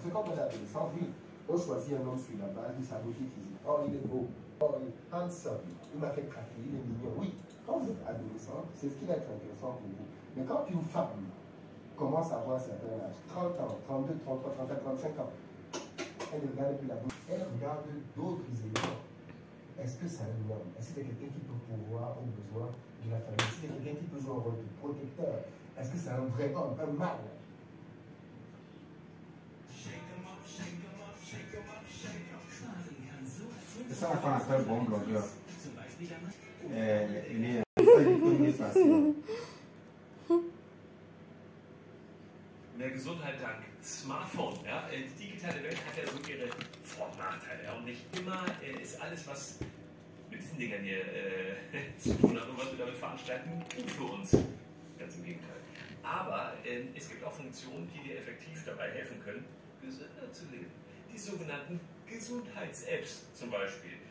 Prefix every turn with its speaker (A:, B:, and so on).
A: Parce que quand on est adolescent, oui, on choisit un homme sur la base de sa beauté physique. Oh, il est beau. Oh, il est handsome. Il m'a fait craquer, il est mignon. Oui, quand vous êtes adolescent, c'est ce qui va être intéressant pour vous. Mais quand une femme commence à avoir un certain âge, 30 ans, 32, 33, 34, 35 ans, elle ne regarde plus la bouche, elle regarde d'autres éléments. Est-ce que c'est un homme? Est-ce que c'est quelqu'un qui peut pourvoir aux besoins de la famille? Est-ce que c'est quelqu'un qui peut jouer un rôle de protecteur? Est-ce que c'est un vrai homme, un mâle?
B: C'est ça qu'on appelle bon blogueur. Il est ça facile.
C: Mehr Gesundheit dank Smartphone. Ja? Die digitale Welt hat ja so ihre Vor- und Nachteile. Ja? Und nicht immer ist alles, was mit diesen Dingern hier zu tun hat und was wir damit veranstalten, gut für uns. Ganz im Gegenteil. Aber es gibt auch Funktionen, die dir effektiv dabei helfen können, gesünder zu leben. Die sogenannten Gesundheits-Apps zum Beispiel.